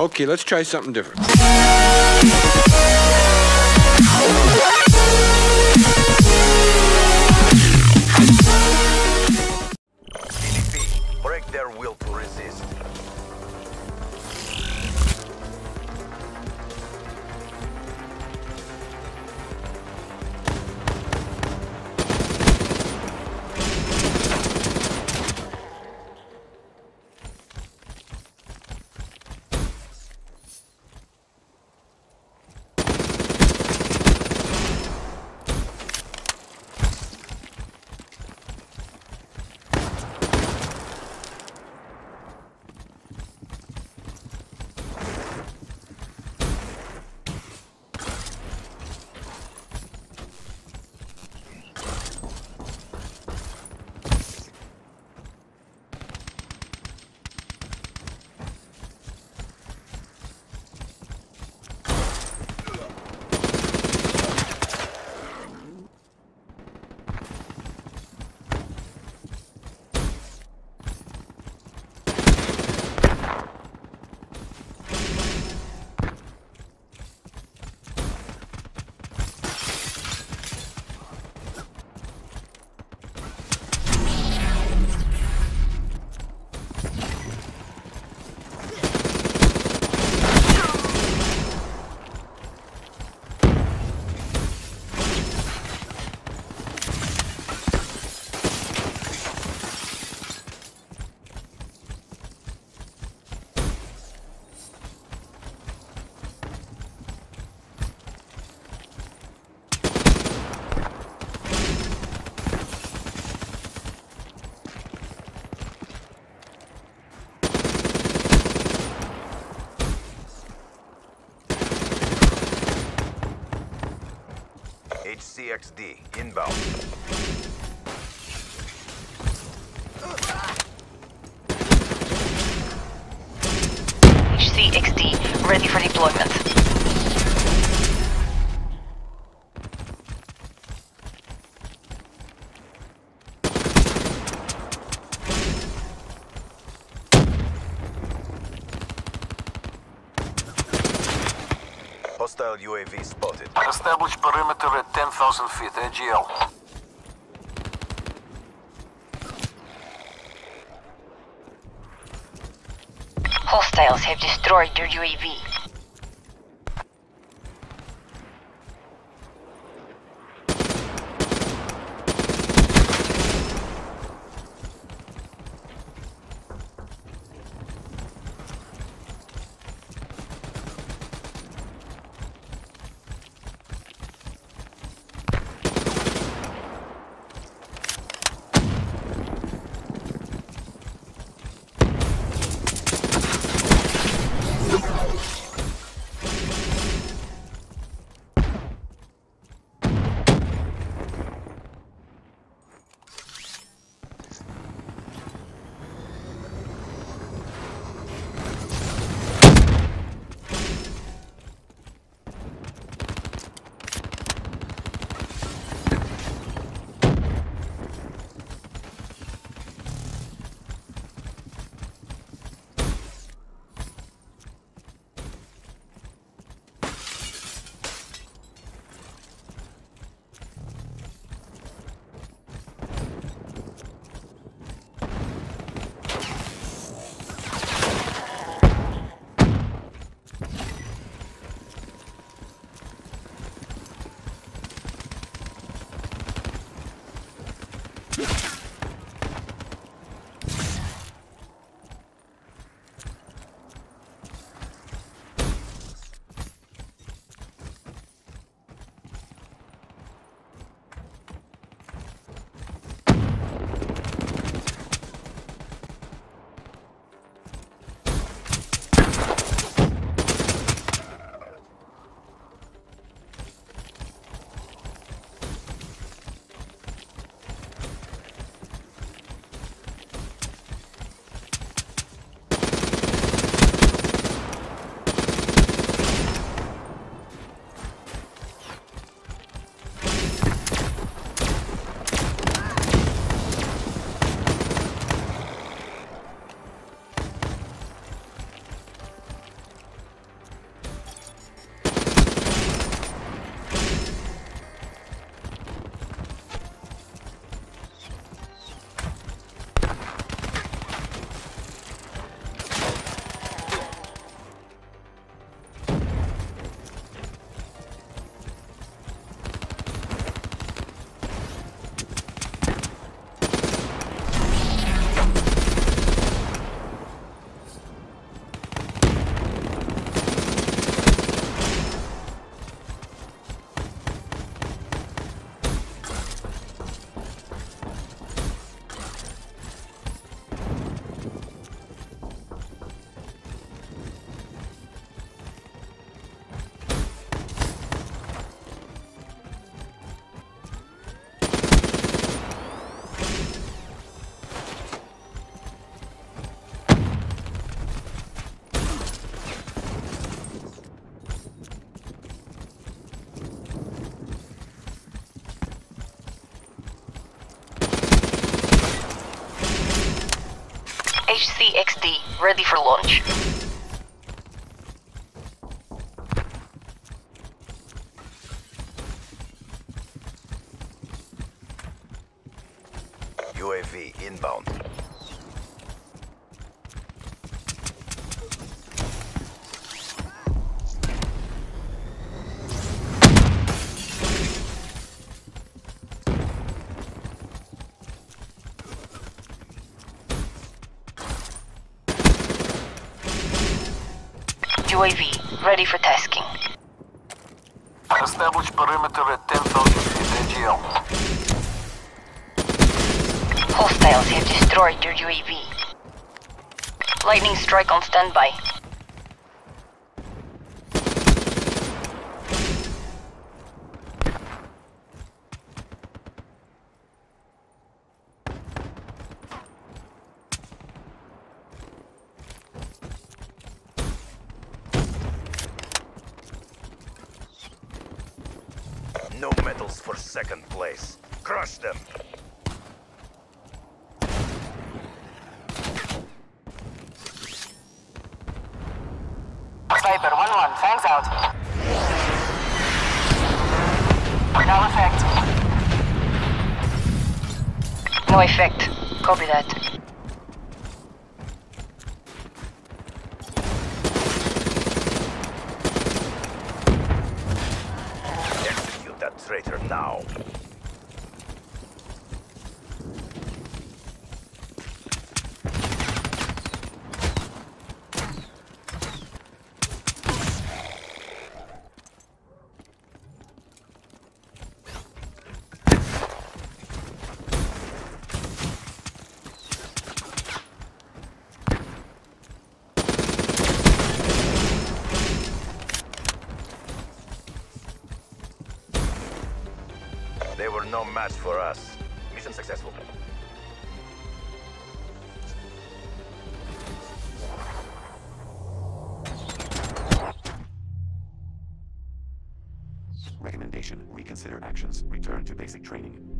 Okay, let's try something different. CDP, break their will to resist. HCXD inbound. HCXD ready for deployment. Hostile UAV spotted. Establish perimeter at 10,000 feet, AGL. Hostiles have destroyed your UAV. HTDM, ready for launch. UAV inbound. UAV, ready for tasking. Establish perimeter at 10,000 feet AGL. Hostiles have destroyed your UAV. Lightning strike on standby. No medals for second place. Crush them. Sniper 1-1, fangs out. No effect. No effect. Copy that. Execute that traitor now. They were no match for us. Mission successful. Recommendation: reconsider actions. Return to basic training.